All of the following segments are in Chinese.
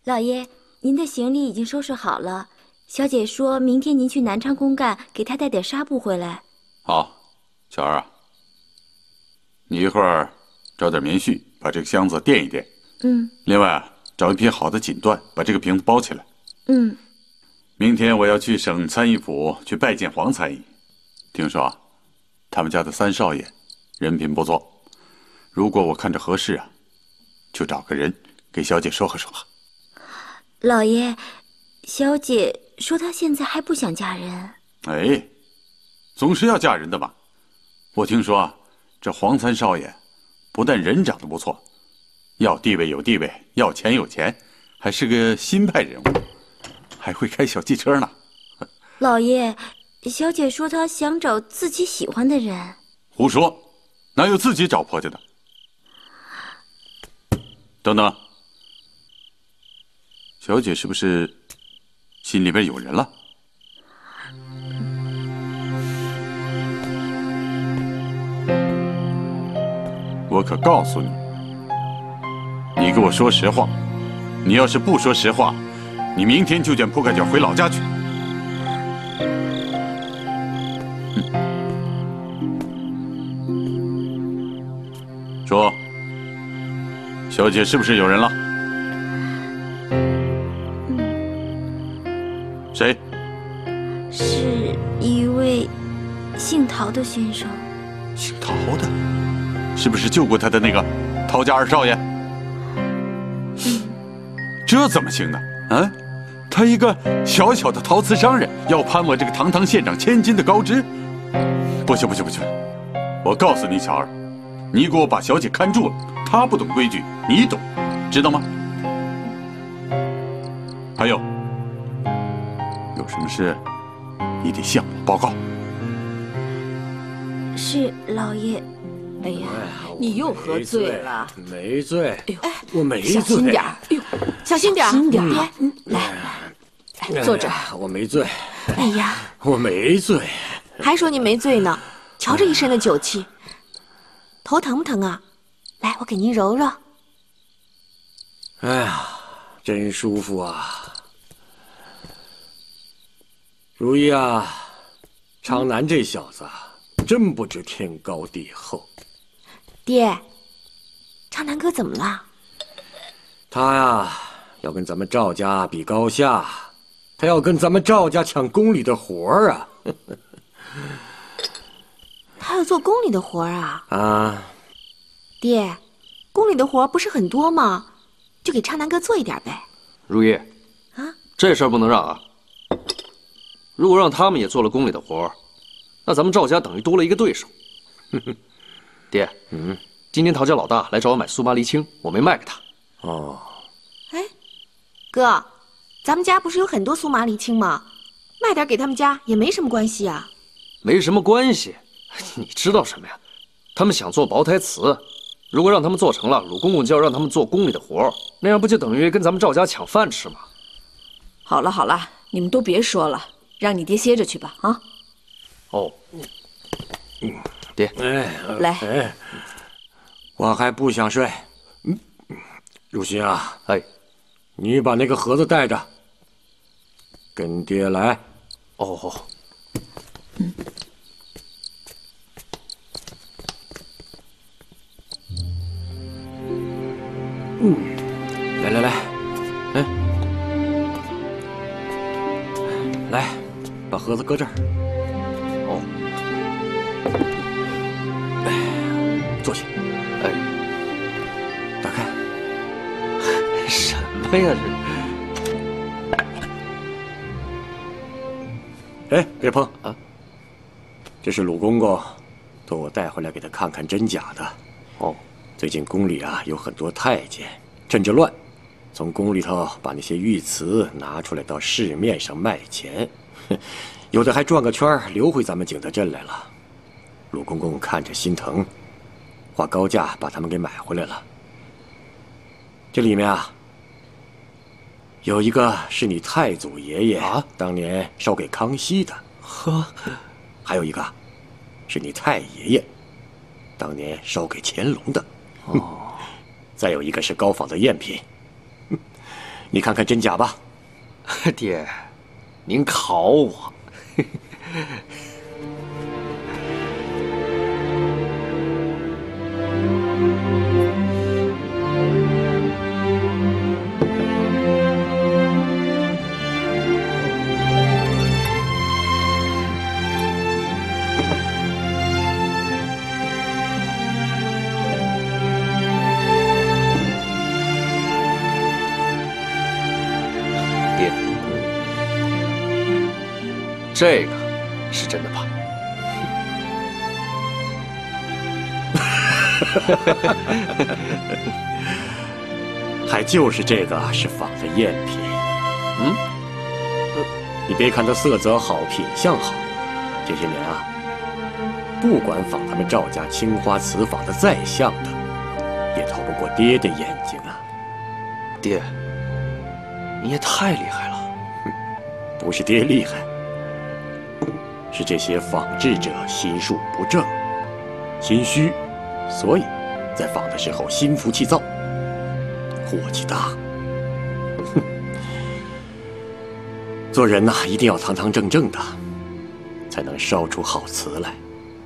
老爷，您的行李已经收拾好了。小姐说明天您去南昌公干，给她带点纱布回来。 好，巧儿啊，你一会儿找点棉絮，把这个箱子垫一垫。另外啊，找一批好的锦缎，把这个瓶子包起来。明天我要去省参议府去拜见黄参议，听说啊，他们家的三少爷人品不错，如果我看着合适啊，就找个人给小姐说和说和。 老爷，小姐说她现在还不想嫁人。 哎，总是要嫁人的嘛。我听说啊，这黄三少爷不但人长得不错，要地位有地位，要钱有钱，还是个新派人物，还会开小汽车呢。 老爷，小姐说她想找自己喜欢的人。 胡说，哪有自己找婆家的？等等，小姐是不是心里边有人了？我可告诉你，你给我说实话。你要是不说实话，你明天就卷铺盖卷回老家去。说，小姐是不是有人了？谁？ 是一位姓陶的先生。 姓陶的？是不是救过他的那个陶家二少爷？这怎么行呢？啊，他一个小小的陶瓷商人，要攀我这个堂堂县长千金的高枝，不行不行不行！我告诉你，巧儿，你给我把小姐看住了，她不懂规矩，你懂，知道吗？还有，有什么事你得向我报告。 是老爷。 哎呀，你又喝醉了。 没醉。 哎呦， 我没醉。 小心点儿。哎呦，小心点儿。 小心点儿。 爹，来，坐这儿。 我没醉。 哎呀， 我没醉。 还说你没醉呢，瞧这一身的酒气。头疼不疼啊？来，我给您揉揉。 哎呀，真舒服啊！如意啊，长南这小子真不知天高地厚。 爹，长南哥怎么了？ 他呀，要跟咱们赵家比高下，他要跟咱们赵家抢宫里的活儿啊！ 他要做宫里的活儿啊？ 啊， 爹，宫里的活儿不是很多吗？就给长南哥做一点呗。 如意， 啊， 这事儿不能让啊！如果让他们也做了宫里的活儿，那咱们赵家等于多了一个对手。爹，今天陶家老大来找我买苏麻离青，我没卖给他。 哦， 哎，哥，咱们家不是有很多苏麻离青吗？卖点给他们家也没什么关系啊。 没什么关系，你知道什么呀？他们想做薄胎瓷，如果让他们做成了，鲁公公就要让他们做宫里的活儿，那样不就等于跟咱们赵家抢饭吃吗？ 好了好了，你们都别说了，让你爹歇着去吧啊。 哦，爹， 来， 我还不想睡。如新啊， 哎， 你把那个盒子带着，跟爹来。 哦， 来来来，来，把盒子搁这儿。 哦， 坐下。 哎， 打开。 什么呀这？哎，别碰啊！这是鲁公公托我带回来给他看看真假的。 哦， 最近宫里啊有很多太监趁着乱，从宫里头把那些玉瓷拿出来到市面上卖钱，有的还转个圈流回咱们景德镇来了。鲁公公看着心疼，花高价把他们给买回来了。这里面啊，有一个是你太祖爷爷当年烧给康熙的，还有一个是你太爷爷当年烧给乾隆的。再有一个是高仿的赝品。 你看看真假吧。 爹，您考我。这个是真的吧？ 还就是这个是仿的赝品。你别看它色泽好，品相好，这些年啊，不管仿他们赵家青花瓷仿的再像的，也逃不过爹的眼睛啊！ 爹，你也太厉害了。 不是爹厉害。是这些仿制者心术不正、心虚，所以在仿的时候心浮气躁、火气大。哼，做人呐，一定要堂堂正正的，才能烧出好瓷来。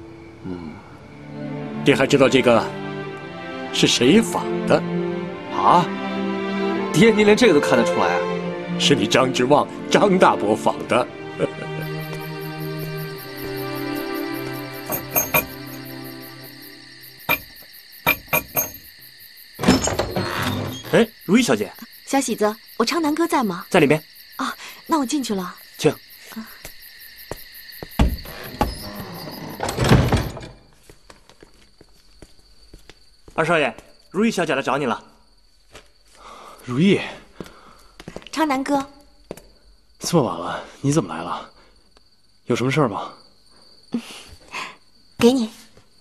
爹还知道这个是谁仿的？ 啊？爹，您连这个都看得出来啊？ 是你张之旺、张大伯仿的。 哎，如意小姐， 小喜子，我昌南哥在吗？ 在里面。 啊，那我进去了。 请。二少爷，如意小姐来找你了。 如意， 昌南哥， 这么晚了，你怎么来了？有什么事儿吗？ 给你。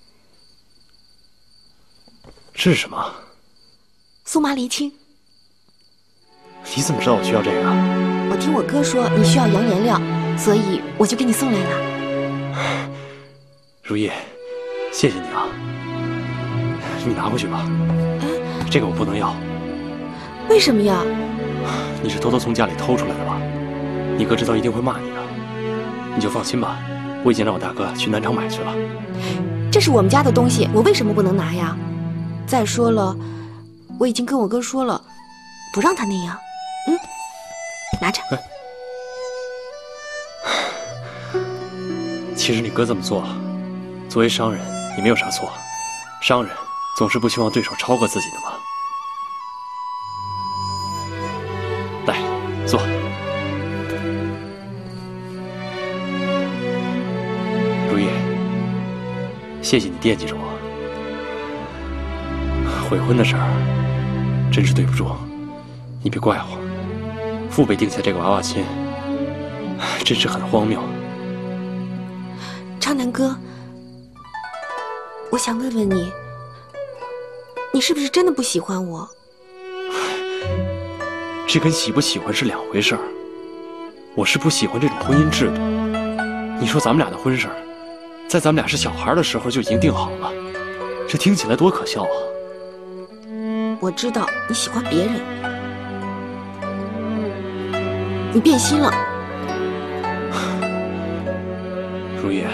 这是什么？ 苏麻离青。 你怎么知道我需要这个？ 我听我哥说你需要洋颜料，所以我就给你送来了。 如意，谢谢你啊。你拿回去吧。这个我不能要。 为什么呀？ 你是偷偷从家里偷出来的吧？你哥知道一定会骂你的。你就放心吧，我已经让我大哥去南昌买去了。 这是我们家的东西，我为什么不能拿呀？再说了，我已经跟我哥说了，不让他那样。拿着。 其实你哥这么做，作为商人，你没有啥错。商人总是不希望对手超过自己的嘛。来，坐。如意，谢谢你惦记着我。悔婚的事儿，真是对不住，你别怪我。父辈定下这个娃娃亲，真是很荒谬。 昌南哥，我想问问你，你是不是真的不喜欢我？ 这跟喜不喜欢是两回事儿。我是不喜欢这种婚姻制度。你说咱们俩的婚事儿，在咱们俩是小孩的时候就已经定好了，这听起来多可笑啊！ 我知道你喜欢别人，你变心了。 如意，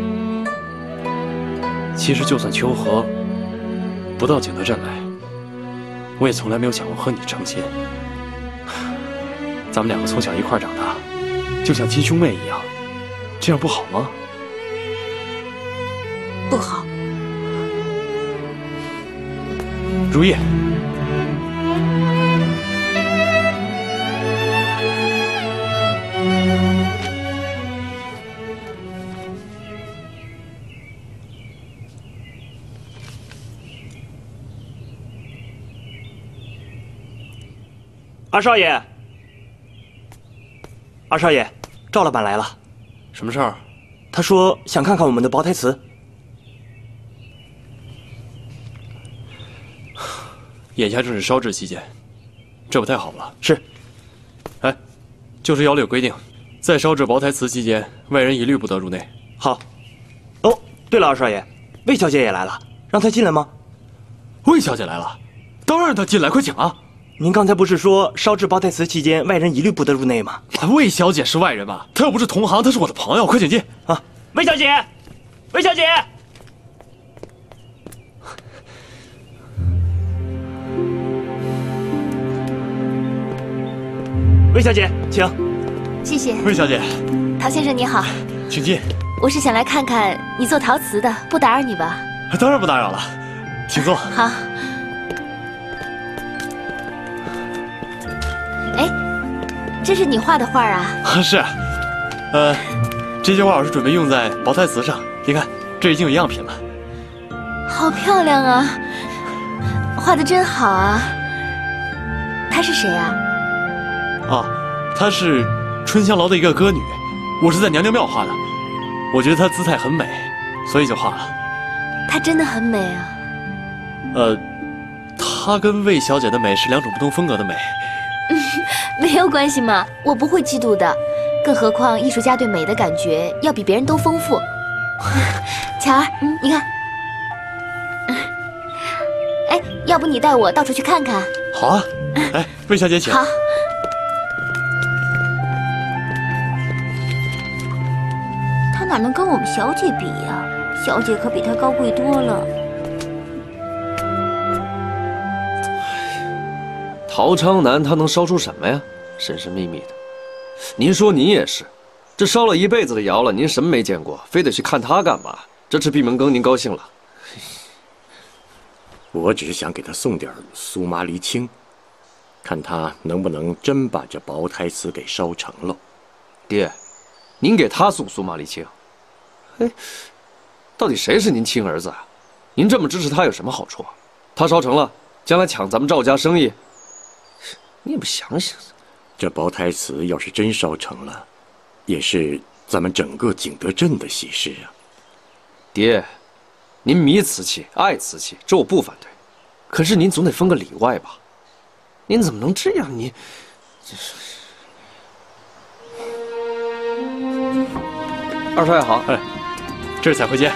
其实就算秋荷不到景德镇来，我也从来没有想过和你成亲。咱们两个从小一块长大，就像亲兄妹一样，这样不好吗？ 不好。 如意， 二少爷，二少爷，赵老板来了。 什么事儿？ 他说想看看我们的薄台瓷。 眼下正是烧制期间，这不太好了。 是。 哎，就是窑里有规定，在烧制薄台瓷期间，外人一律不得入内。 好。哦，对了，二少爷，魏小姐也来了，让她进来吗？ 魏小姐来了，当然让她进来，快请啊！ 您刚才不是说烧制包台祠期间外人一律不得入内吗？ 魏小姐是外人吧？她又不是同行，她是我的朋友，快请进啊！魏小姐，魏小姐，魏小姐，请。 谢谢。 魏小姐， 陶先生你好， 请进。 我是想来看看你做陶瓷的，不打扰你吧？ 当然不打扰了，请坐。 好。哎，这是你画的画啊？ 是。这些画我是准备用在薄胎瓷上。你看，这已经有样品了。 好漂亮啊！画的真好啊。她是谁啊？ 哦，她是春香楼的一个歌女，我是在娘娘庙画的。我觉得她姿态很美，所以就画了。 她真的很美啊。 她跟魏小姐的美是两种不同风格的美。 没有关系嘛，我不会嫉妒的。更何况艺术家对美的感觉要比别人都丰富。巧儿，你看，哎，要不你带我到处去看看？ 好啊。哎，魏小姐请。 好。 他哪能跟我们小姐比呀？小姐可比他高贵多了。 陶昌南他能烧出什么呀？神神秘秘的。您说您也是，这烧了一辈子的窑了，您什么没见过，非得去看他干嘛？这吃闭门羹您高兴了？ 我只是想给他送点苏麻离青，看他能不能真把这薄胎瓷给烧成了。 爹，您给他送苏麻离青？哎，到底谁是您亲儿子啊？您这么支持他有什么好处？他烧成了，将来抢咱们赵家生意，你也不想想。 这薄胎瓷要是真烧成了，也是咱们整个景德镇的喜事啊！ 爹，您迷瓷器，爱瓷器，这我不反对，可是您总得分个里外吧？您怎么能这样？您，二少爷好， 哎，这是彩绘间。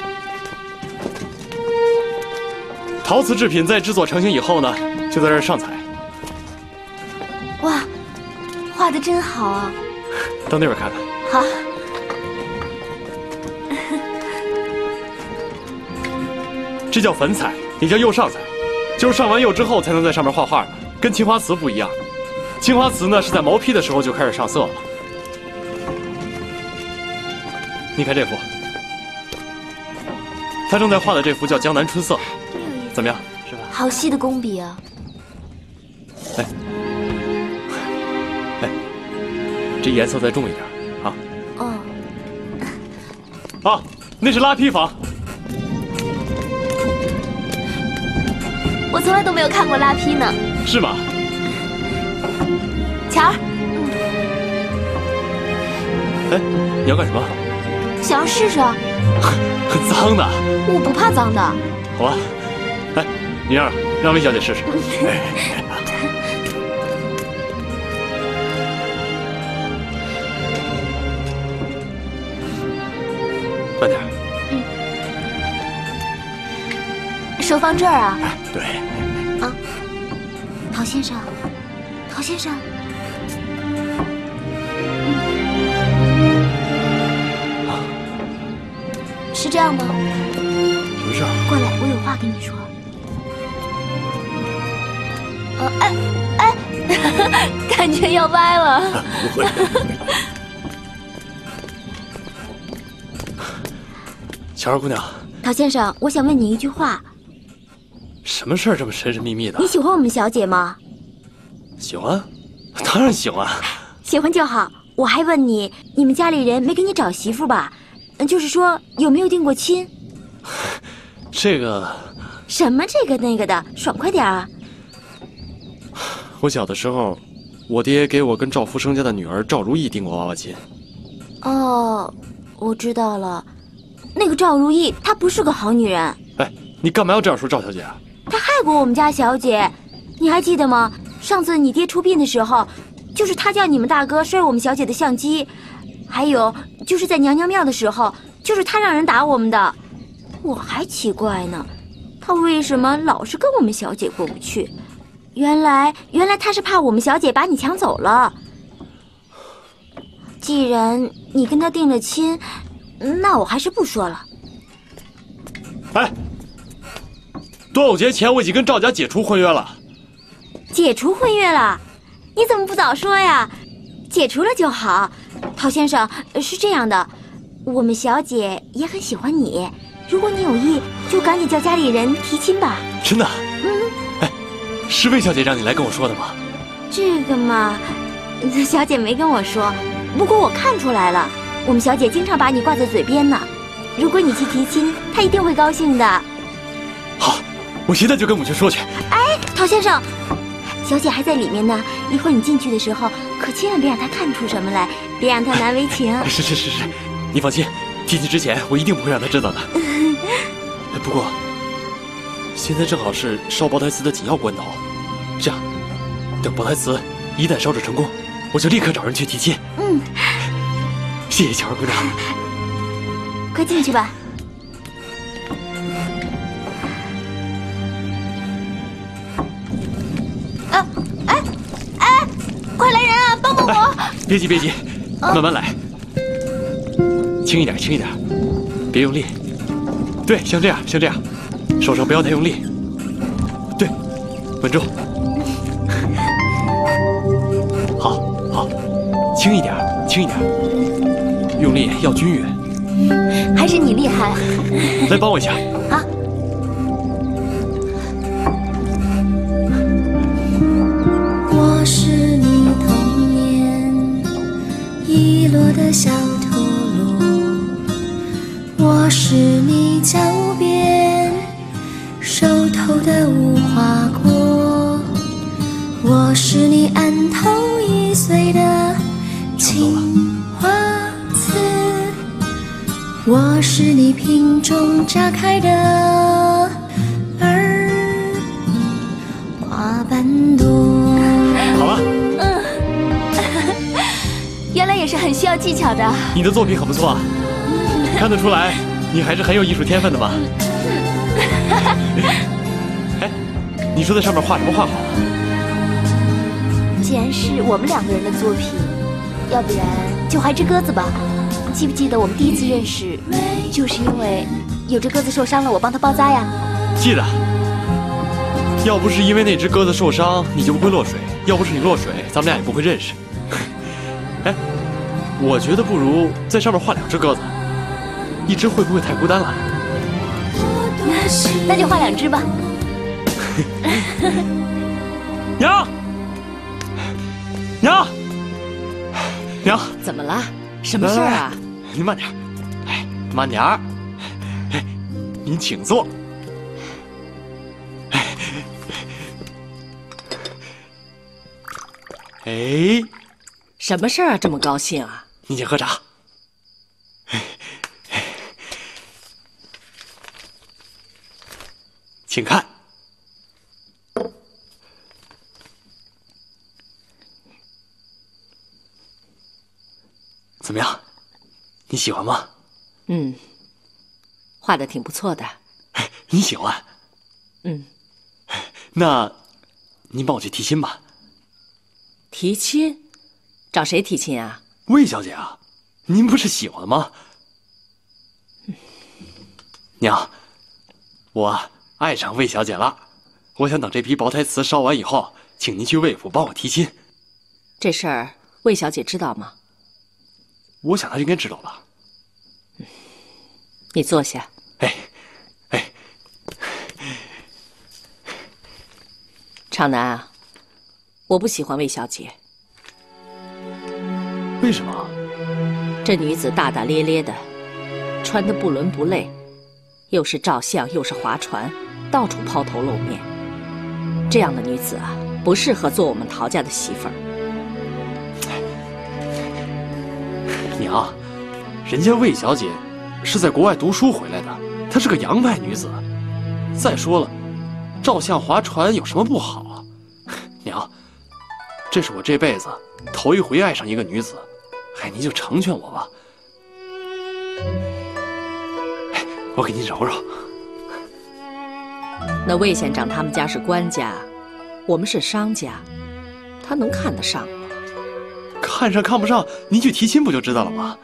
陶瓷制品在制作成型以后呢，就在这儿上彩。 哇！画的真好啊！ 到那边看看。 好。 这叫粉彩，也叫釉上彩，就是上完釉之后才能在上面画画的，跟青花瓷不一样。青花瓷呢是在毛坯的时候就开始上色了。你看这幅，他正在画的这幅叫《江南春色》，怎么样？是吧？ 好细的工笔啊！ 哎。这颜色再重一点啊！ 哦。 啊，那是拉坯房。 我从来都没有看过拉坯呢。 是吗？ 乔儿。 哎，你要干什么？ 想要试试啊。 很脏的。 我不怕脏的。 好吧。哎，你让魏小姐试试。慢点。 手放这儿啊？ 对。 啊，陶先生，陶先生。 是这样吗？ 什么事？ 过来，我有话跟你说。 感觉要歪了。 不会。 乔儿姑娘， 陶先生，我想问你一句话。 什么事儿这么神神秘秘的？ 你喜欢我们小姐吗？ 喜欢，当然喜欢。 喜欢就好。我还问你，你们家里人没给你找媳妇吧？就是说有没有定过亲？ 这个什么这个那个的，爽快点啊！ 我小的时候，我爹给我跟赵福生家的女儿赵如意定过娃娃亲。 哦，我知道了。那个赵如意，她不是个好女人。 哎，你干嘛要这样说赵小姐啊？ 她害过我们家小姐，你还记得吗？上次你爹出殡的时候，就是她叫你们大哥摔我们小姐的相机，还有就是在娘娘庙的时候，就是她让人打我们的。我还奇怪呢，她为什么老是跟我们小姐过不去？ 原来他是怕我们小姐把你抢走了。既然你跟他定了亲，那我还是不说了。 哎，端午节前我已经跟赵家解除婚约了。 解除婚约了？你怎么不早说呀？解除了就好。陶先生，是这样的，我们小姐也很喜欢你，如果你有意，就赶紧叫家里人提亲吧。 真的？哎，是魏小姐让你来跟我说的吗？ 这个嘛，小姐没跟我说，不过我看出来了，我们小姐经常把你挂在嘴边呢。如果你去提亲，她一定会高兴的。 好，我现在就跟母亲说去。 哎，陶先生，小姐还在里面呢，一会儿你进去的时候，可千万别让她看出什么来，别让她难为情。 是，你放心，提亲之前我一定不会让她知道的。不过，现在正好是烧胞胎瓷的紧要关头，这样，等胞胎瓷一旦烧制成功，我就立刻找人去提亲。谢谢乔儿姑娘。 快进去吧。快来人啊，帮帮我！ 别急，慢慢来，轻一点，别用力。对，像这样，手上不要太用力。对，稳住。好，轻一点，用力要均匀。 还是你厉害。 来帮我一下。 好。 我是你童年遗落的小土路，我是你脚边熟透的无花果，我是你案头一岁的青花瓷，我是你瓶中炸开的儿花瓣朵。 好了。 原来也是很需要技巧的。 你的作品很不错啊，看得出来你还是很有艺术天分的嘛。哎，你说在上面画什么画好啊？ 既然是我们2个人的作品，要不然就画只鸽子吧。记不记得我们第一次认识，就是因为有只鸽子受伤了，我帮它包扎呀？ 记得。要不是因为那只鸽子受伤，你就不会落水；要不是你落水，咱们俩也不会认识。哎，我觉得不如在上面画2只鸽子，一只会不会太孤单了？ 那就画2只吧。 娘， 怎么了？什么事儿啊？ 您慢点，慢点儿。您请坐。哎， 什么事儿啊？这么高兴啊？ 您先喝茶。请看，怎么样？你喜欢吗？ 画的挺不错的。 你喜欢？那您帮我去提亲吧。 提亲？找谁提亲啊？ 魏小姐啊，您不是喜欢吗？娘，我爱上魏小姐了，我想等这批胞胎瓷烧完以后，请您去魏府帮我提亲。 这事儿魏小姐知道吗？ 我想她应该知道吧。 你坐下。长南啊，我不喜欢魏小姐。 为什么？ 这女子大大咧咧的，穿得不伦不类，又是照相又是划船，到处抛头露面。这样的女子啊，不适合做我们陶家的媳妇儿。 娘，人家魏小姐是在国外读书回来的，她是个洋派女子。再说了，照相划船有什么不好啊？娘，这是我这辈子头一回爱上一个女子，您就成全我吧。我给您揉揉。 那魏县长他们家是官家， 我们是商家，他能看得上吗？ 看上看不上，您去提亲不就知道了吗？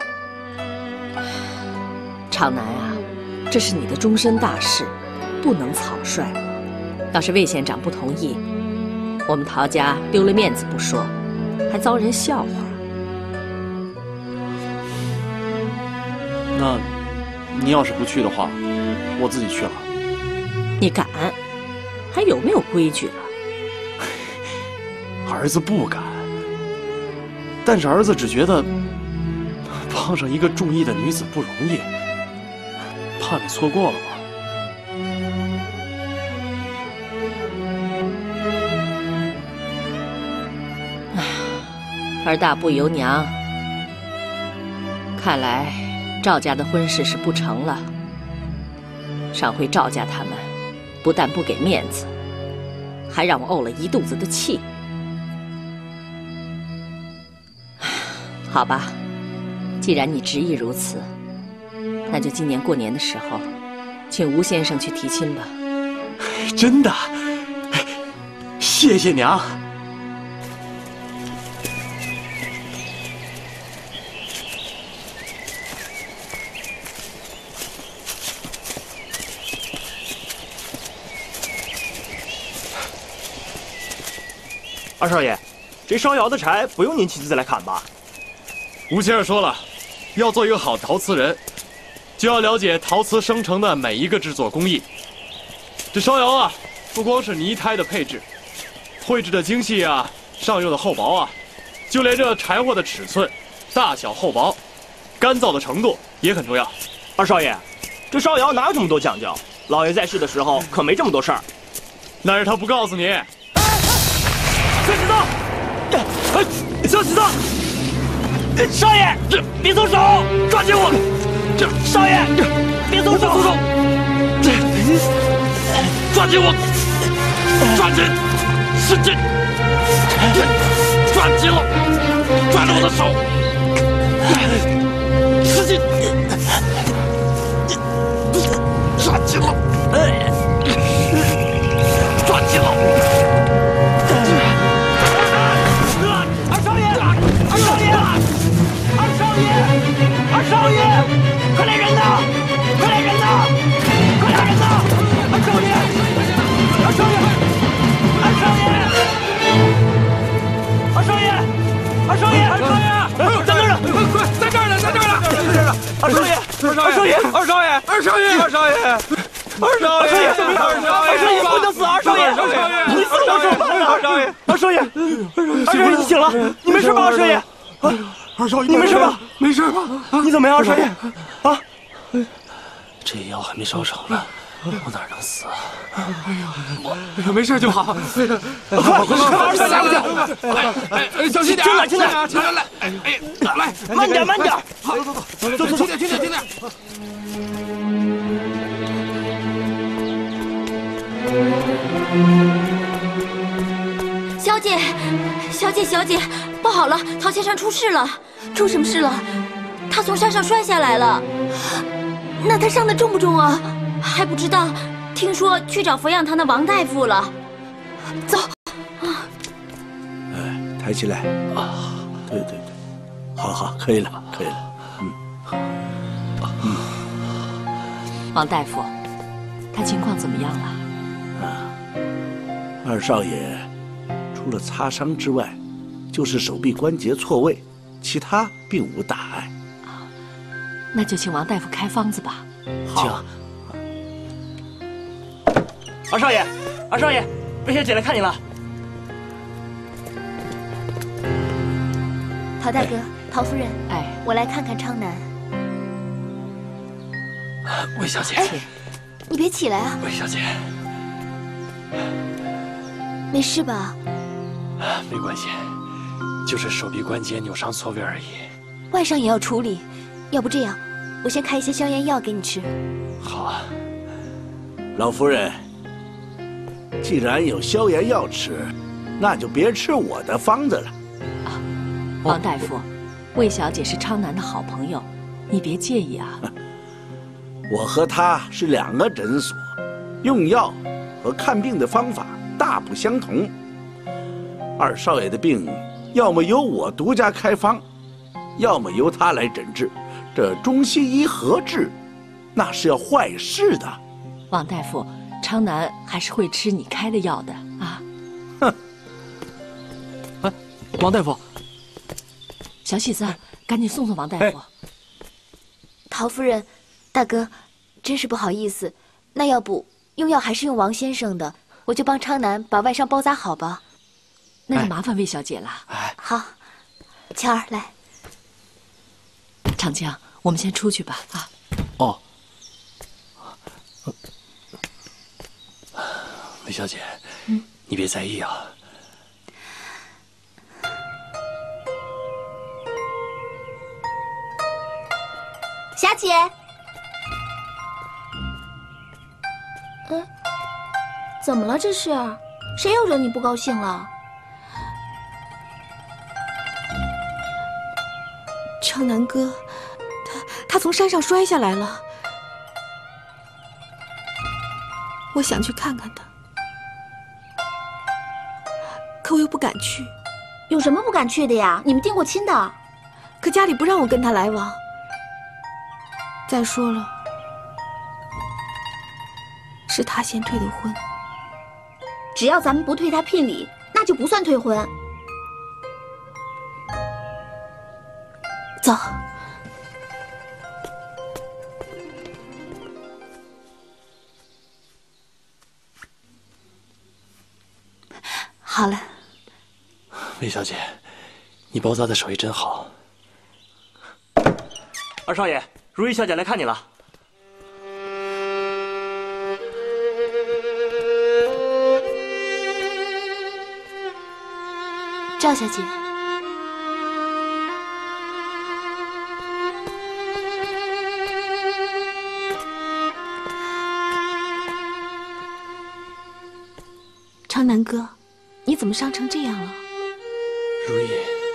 长南啊，这是你的终身大事，不能草率。要是魏县长不同意，我们陶家丢了面子不说，还遭人笑话。 那，您要是不去的话，我自己去了。 你敢？还有没有规矩了？ 儿子不敢，但是儿子只觉得碰上一个中意的女子不容易，怕你错过了吧。 儿大不由娘，看来赵家的婚事是不成了。上回赵家他们不但不给面子，还让我怄了一肚子的气。好吧，既然你执意如此，那就今年过年的时候，请吴先生去提亲吧。 真的，谢谢娘。 二少爷，这烧窑的柴不用您亲自来砍吧？ 吴先生说了，要做一个好陶瓷人，就要了解陶瓷生成的每一个制作工艺。这烧窑啊，不光是泥胎的配置，绘制的精细啊，上釉的厚薄啊，就连这柴火的尺寸、大小、厚薄、干燥的程度也很重要。 二少爷，这烧窑哪有这么多讲究？老爷在世的时候可没这么多事儿。 那是他不告诉你。 小喜子，小喜子，少爷，别松手，抓紧我！少爷，别松手，抓紧我，抓紧，使劲，抓紧了，抓着我的手，使劲，抓紧了，抓紧了。二少爷，快来人呐！快来人呐！快来人呐！二少爷，二少爷，二少爷，二少爷，二少爷，二少爷，在这儿呢！快，在这儿呢，在这儿呢，在这儿呢！二少爷，二少爷，二少爷，二少爷，二少爷，二少爷，二少爷，不能死！二少爷，你死我手吧！二少爷，二少爷，二少爷，你醒了？你没事吧？二少爷。二少爷，你没事吧？没事吧？你怎么样，二少爷？啊， 这药还没烧成呢，我哪能死啊？ 哎呀，没事就好。快， 二少爷， 来，小心点，轻点，轻点，来，来， 慢点，慢点。 好，走，轻点，轻点，轻点。 小姐，小姐，小姐，不好了，陶先生出事了！出什么事了？他从山上摔下来了。那他伤得重不重啊？还不知道，听说去找抚养他的王大夫了。走。 哎，抬起来啊！对，好，可以了，可以了。 王大夫，他情况怎么样了？ 二少爷除了擦伤之外，就是手臂关节错位，其他并无大碍。 那就请王大夫开方子吧。 好。 二少爷，二少爷，魏小姐来看你了。 陶大哥，陶夫人， 哎， 我来看看昌南。 魏小姐， 你别起来啊！ 魏小姐， 没事吧？ 没关系，就是手臂关节扭伤错位而已。 外伤也要处理，要不这样，我先开一些消炎药给你吃。 好啊。 老夫人，既然有消炎药吃，那就别吃我的方子了。 啊，王大夫，魏小姐是昌南的好朋友，你别介意啊。 我和他是两个诊所，用药和看病的方法大不相同。二少爷的病，要么由我独家开方，要么由他来诊治。这中西医合治，那是要坏事的。 王大夫，昌南还是会吃你开的药的啊。 哼！ 哎，王大夫， 小喜子，赶紧送送王大夫。 陶夫人，大哥，真是不好意思。那要不用药还是用王先生的，我就帮昌南把外伤包扎好吧。 那就麻烦魏小姐了。 好，乔儿来。 长江，我们先出去吧。啊。 哦。魏小姐，你别在意啊。 小姐。 怎么了？这是谁又惹你不高兴了？ 昌南哥，他从山上摔下来了，我想去看看他，可我又不敢去。 有什么不敢去的呀？你们定过亲的。 可家里不让我跟他来往。再说了，是他先退的婚。 只要咱们不退他聘礼，那就不算退婚。 走。好了。 魏小姐，你包扎的手艺真好。 二少爷，如意小姐来看你了。 赵小姐。昌南哥，你怎么伤成这样了？ 如意，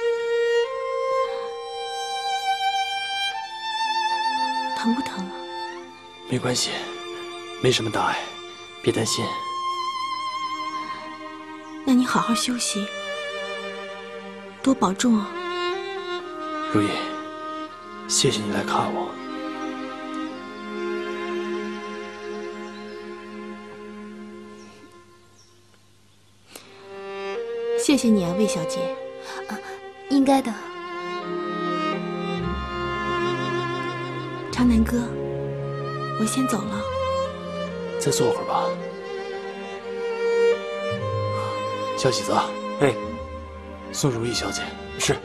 疼不疼啊？ 没关系，没什么大碍，别担心。 那你好好休息，多保重啊。 如意，谢谢你来看我。 谢谢你啊，魏小姐。应该的。昌南哥，我先走了。 再坐会儿吧。小喜子， 哎， 送如意小姐。 是。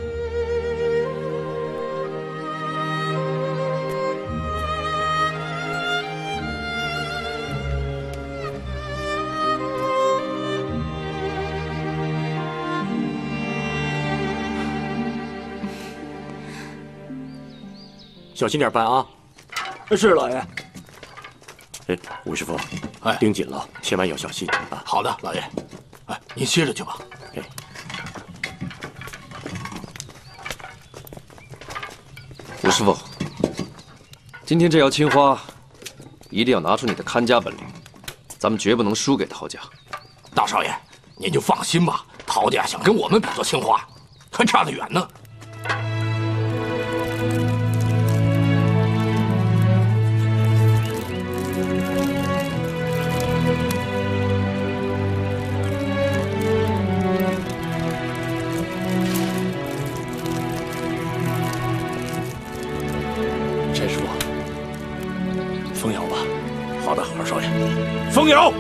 小心点办啊！ 是老爷。 哎，吴师傅， 哎， 盯紧了，千万要小心啊！ 好的，老爷。哎，您歇着去吧。 哎， 吴师傅，今天这窑青花，一定要拿出你的看家本领，咱们绝不能输给陶家。 大少爷，您就放心吧，陶家想跟我们比作青花，还差得远呢。 陈师傅，封窑吧。 好的，二少爷，封窑。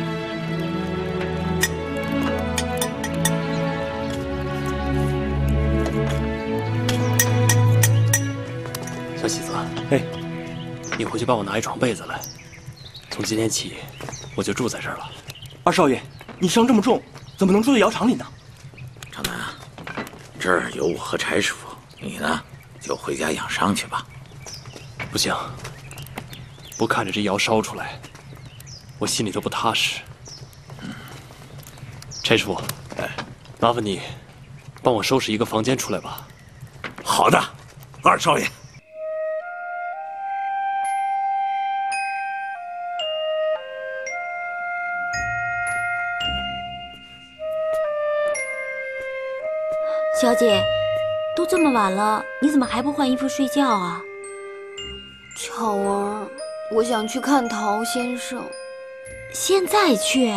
小喜子， 哎， 你回去帮我拿一床被子来。从今天起，我就住在这儿了。 二少爷，你伤这么重，怎么能住在窑厂里呢？ 长南啊，这儿有我和柴师傅，你呢就回家养伤去吧。 不行，不看着这窑烧出来，我心里都不踏实。柴师傅， 哎， 麻烦你帮我收拾一个房间出来吧。 好的，二少爷。 小姐，都这么晚了，你怎么还不换衣服睡觉啊？ 巧儿，我想去看陶先生。 现在去？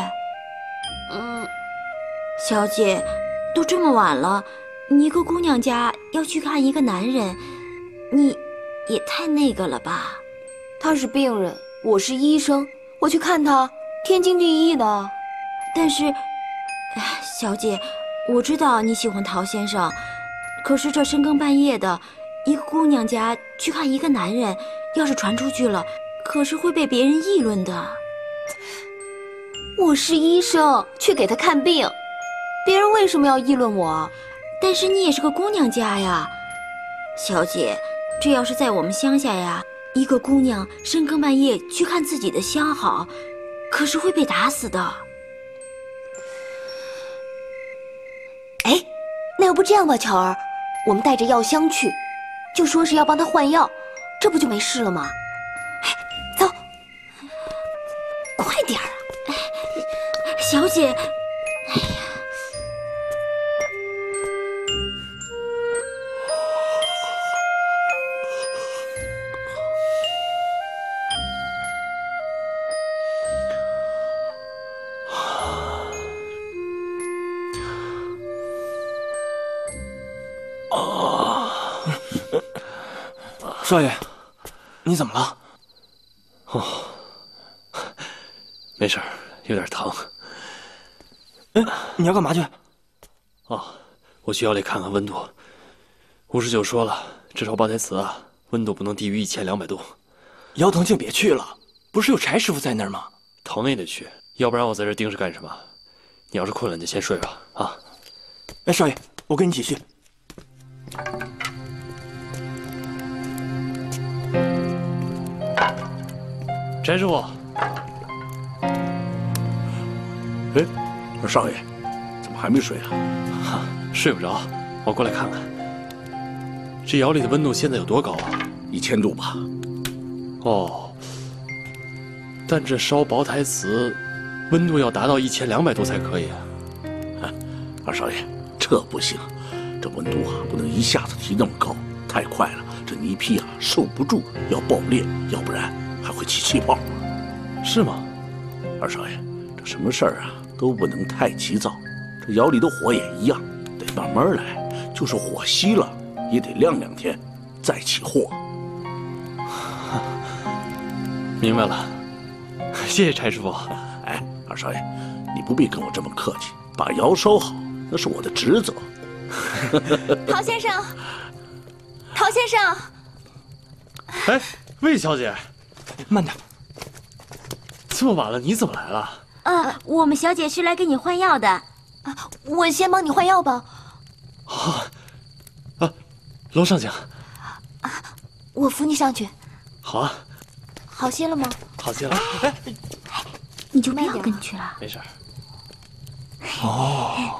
小姐，都这么晚了，你一个姑娘家要去看一个男人，你也太那个了吧？ 他是病人，我是医生，我去看他，天经地义的。 但是，小姐，我知道你喜欢陶先生，可是这深更半夜的，一个姑娘家去看一个男人，要是传出去了，可是会被别人议论的。 我是医生，去给他看病，别人为什么要议论我？ 但是你也是个姑娘家呀，小姐，这要是在我们乡下呀，一个姑娘深更半夜去看自己的相好，可是会被打死的。 哎，那要不这样吧，巧儿，我们带着药箱去，就说是要帮他换药，这不就没事了吗？走，快点儿啊！ 小姐，哎呀， 少爷，你怎么了？ 哦，没事儿，有点疼。 你要干嘛去？ 哦，我去药里看看温度。59说了，这烧包台瓷啊，温度不能低于1200度。 腰疼就别去了，不是有柴师傅在那儿吗？ 疼也得去，要不然我在这盯着干什么？你要是困了，你就先睡吧。啊。 哎，少爷，我跟你一起去。 柴师傅， 哎，二少爷，怎么还没睡啊？ 哈，睡不着，我过来看看。这窑里的温度现在有多高啊 ？1000度吧。 哦，但这烧薄台瓷，温度要达到1200度才可以啊。 二少爷，这不行，这温度啊不能一下子提那么高，太快了，这泥坯啊受不住，要爆裂，要不然还会起气泡。 是吗？ 二少爷，这什么事儿啊都不能太急躁，这窑里的火也一样，得慢慢来。就是火熄了，也得晾2天，再起火。 明白了，谢谢柴师傅。 哎，二少爷，你不必跟我这么客气，把窑烧好，那是我的职责。 陶先生，陶先生。 哎，魏小姐， 慢点。 这么晚了，你怎么来了？ 我们小姐是来给你换药的。 我先帮你换药吧。 楼上请。 我扶你上去。 好啊。 好些了吗？ 好些了。 哎，你就不要跟去了。 没事儿。 哦。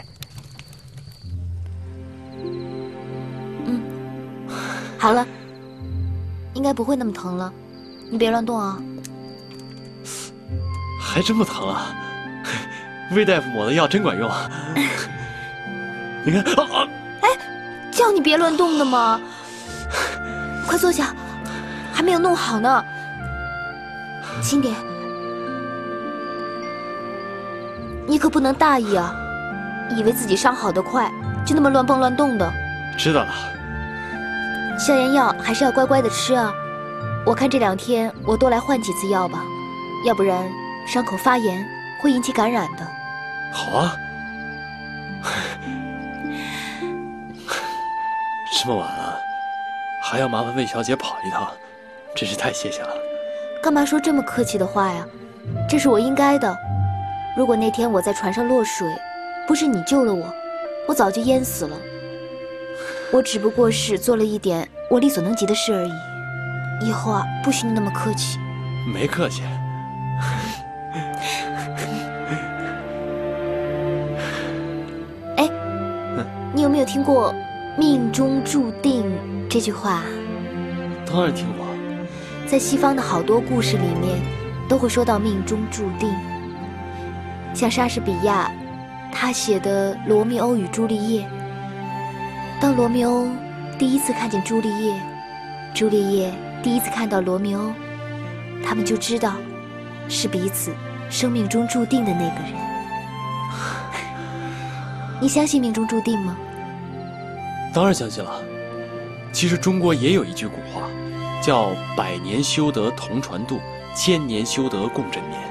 好了，应该不会那么疼了，你别乱动啊。 还真不疼啊，魏大夫抹的药真管用。你看， 哎，叫你别乱动的嘛。快坐下，还没有弄好呢。轻点，你可不能大意啊，以为自己伤好得快，就那么乱蹦乱动的。 知道了。 消炎药还是要乖乖的吃啊。我看这2天我多来换几次药吧，要不然伤口发炎会引起感染的。 好啊。这么晚了，还要麻烦魏小姐跑一趟，真是太谢谢了。 干嘛说这么客气的话呀？这是我应该的。如果那天我在船上落水，不是你救了我，我早就淹死了。我只不过是做了一点我力所能及的事而已。以后啊，不许你那么客气。 没客气。 哎，你有没有听过“命中注定”这句话？ 当然听过。 在西方的好多故事里面，都会说到命中注定。像莎士比亚，他写的《罗密欧与朱丽叶》， 当罗密欧第一次看见朱丽叶，朱丽叶第一次看到罗密欧，他们就知道是彼此生命中注定的那个人。你相信命中注定吗？ 当然相信了。其实中国也有一句古话，叫“百年修得同船渡，千年修得共枕眠”。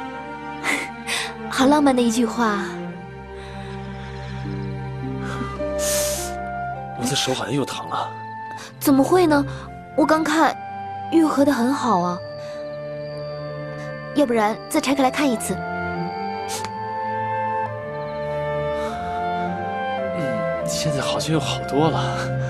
好浪漫的一句话。 我的手好像又疼了。 怎么会呢？我刚看，愈合得很好啊。要不然再拆开来看一次。 现在好像又好多了。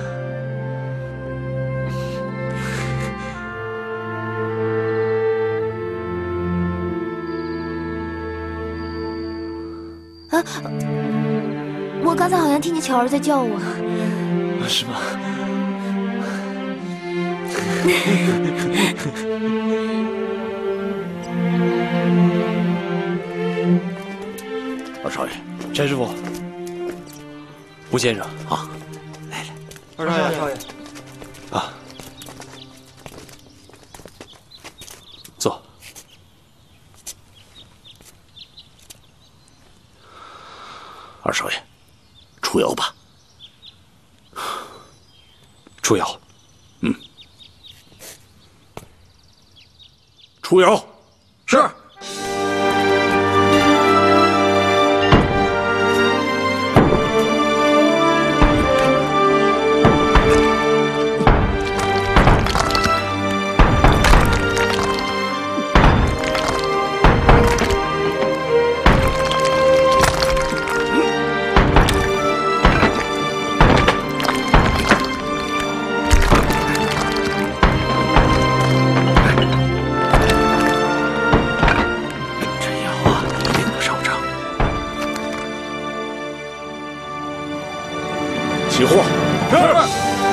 啊！我刚才好像听见巧儿在叫我。 是吗？ 二少爷， 陈师傅，吴先生， 好，来， 二少爷， 啊，坐。 二少爷，出窑吧。 出窑。 出窑。 是。 起货。是。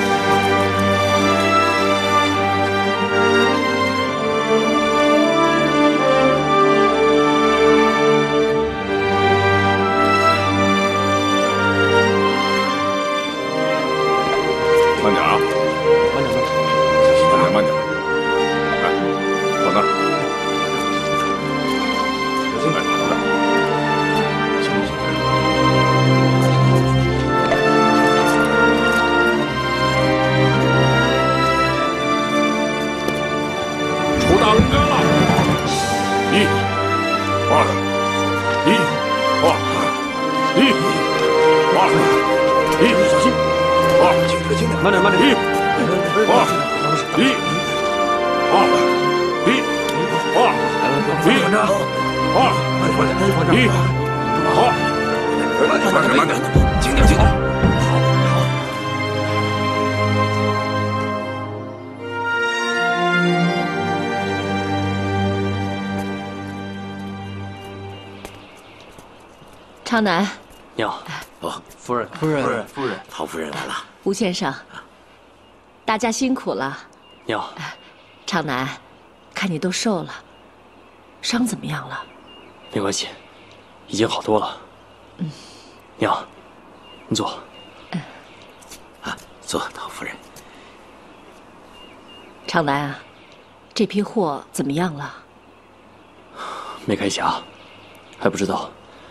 慢点啊！ 慢点， 小心点，慢点。来，到那儿。小心点，来。 出大龙杆了！一、二、一、二、一、二、一，小心！二，轻点， 慢点， 一、二、一、二、一、二、一、二、一、二，慢点，轻点。 昌南， 娘， 哦， 夫人， 陶夫人来了。 吴先生，大家辛苦了。 娘， 昌南，看你都瘦了，伤怎么样了？ 没关系，已经好多了。娘，你坐。 啊，坐，陶夫人。 昌南啊，这批货怎么样了？ 没开匣，还不知道。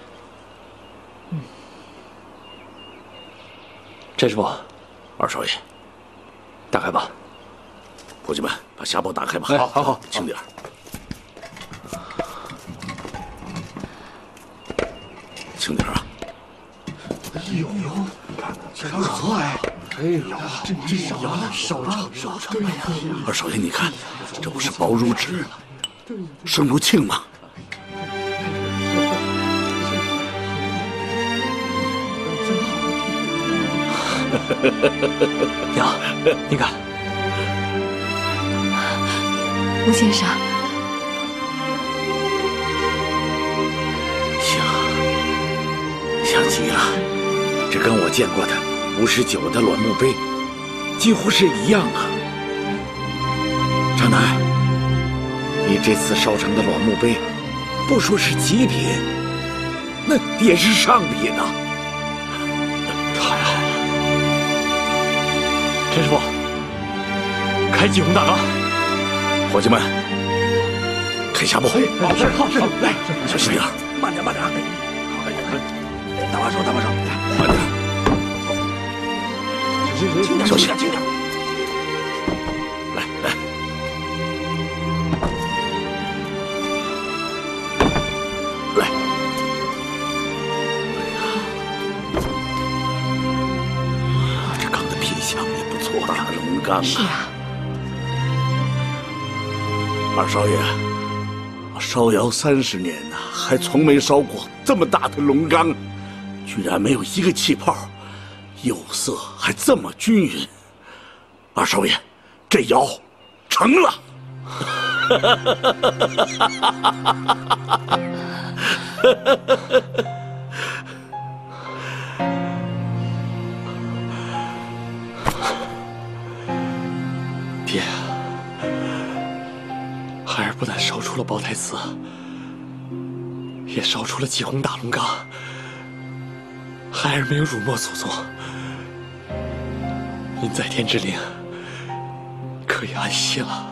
陈师傅， 二少爷， 打开吧。 伙计们，把匣包打开吧。 好， 轻点。轻点啊！ 哎呦，真可爱！哎呦，这烧成。 二少爷，你看，这不是薄如纸，生如磬吗？ 娘，你看， 吴先生， 像极了，这跟我见过的59的栾墓碑几乎是一样啊。长南，你这次烧成的栾墓碑，不说是极品，那也是上品啊。 太好了， 陈师傅，开济公大缸。 伙计们，开下步。 是， 来，小心点， 慢点，慢点。搭把手， 慢点。 轻点， 小心， 轻点。 来。这缸的皮箱也不错，大龙缸啊。 是啊。 二少爷，烧窑30年呐，还从没烧过这么大的龙缸，居然没有一个气泡，釉色还这么均匀。二少爷，这窑成了！ 爹，孩儿不但烧出了宝台祠，也烧出了济公大龙缸。孩儿没有辱没祖宗，您在天之灵可以安息了。